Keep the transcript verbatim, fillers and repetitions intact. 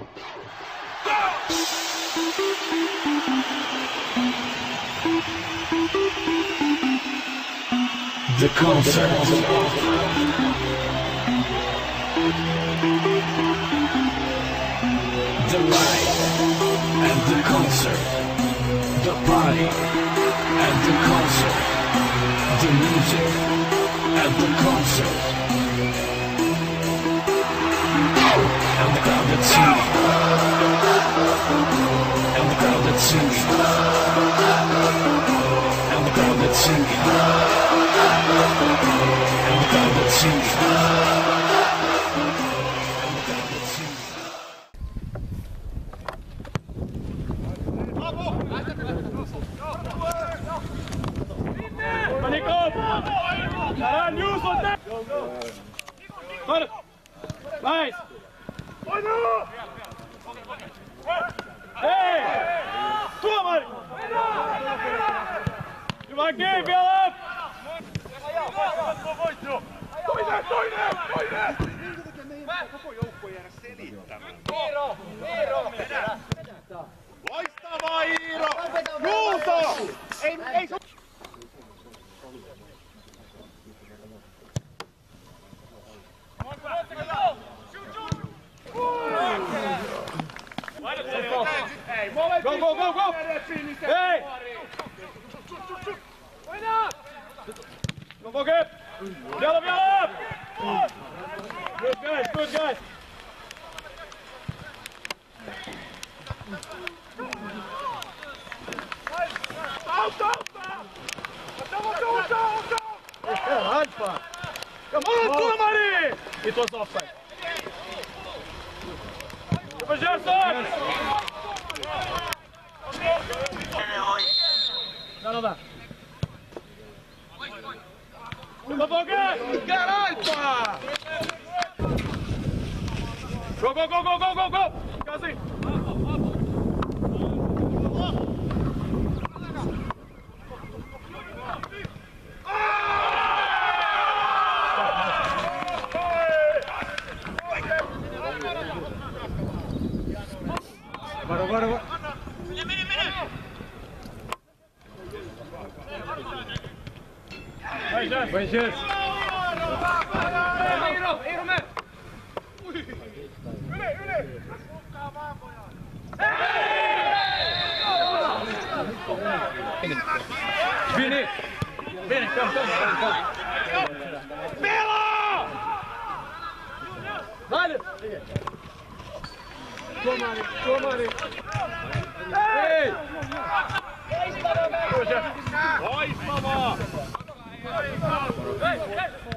The concert. The light and the concert. The party and the concert. The music and the concert. And the crowd that's singing. And the crowd that's singing. And the crowd that's singing. And the crowd that's singing. Nice! Hey! Peimari! Hyvä kiinni, vielä! Toinen, toinen, toinen! Koko joukko jäädä selittämään. Iiro! Iiro! Loistavaa, Iiro! Juuso! Ei, ei su... Go, go, go, go! Hey! Go, go, get! Vielä, vielä! Good guys, good guys! Out, out! Out, out, out! Come on, Peimari! It was offside. Gerson! No, no, no. Go, go, go! Caralho! Go, go, go, go, go, go, go! Quase! Varo, varo, varo. Mene, mene, mene. Vai, Jess. Vai, Jess. Eero, Eero, me. Yli, yli. Vini. Vini, kom, kom, kom. Pela! Hadi. Peimari, Peimari. Hei! Loistavaa! Hei, hei!